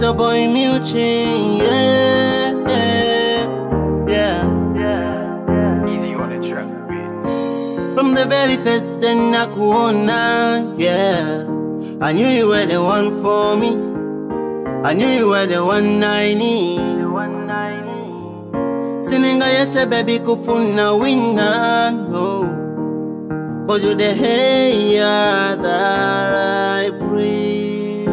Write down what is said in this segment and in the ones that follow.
a boy muting, yeah. Easy on the track, baby. From the very first then I could yeah. I knew you were the one for me. I knew you were the one I need. Sininga yese baby kufuna winna, no. But you the air that I breathe.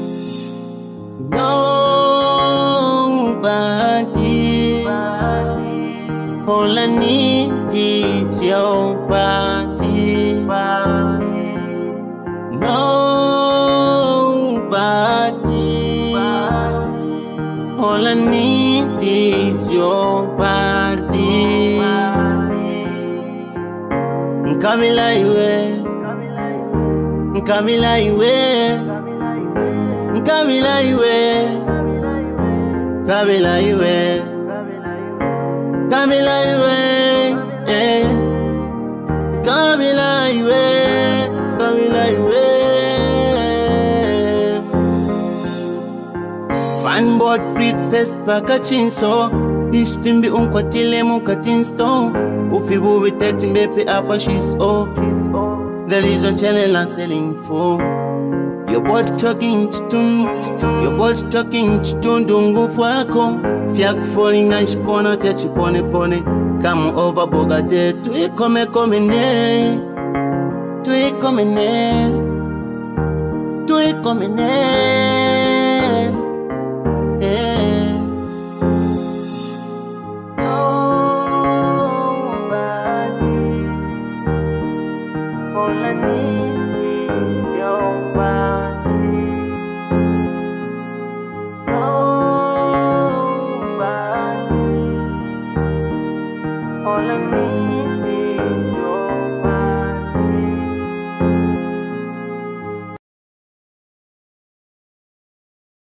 Nobody, all I need is your body. Nobody, all I need is your body. Kamila iwe, Kamila iwe, Kamila iwe, Kamila iwe, Kamila iwe, Kamila iwe, Kamila iwe. Fanboard breathe face pakachinso, fish fimbi unkwatile mukatinsto. Ufibu with 30 mepe apa she's oh. There is a channel I'm selling for. Your body talking chitun, your body talking chitun dungu fuako. Fiak falling na shpona fia chipone pone. Come over bogate tui come ne, tui come ne, tui come ne. All I need is your body.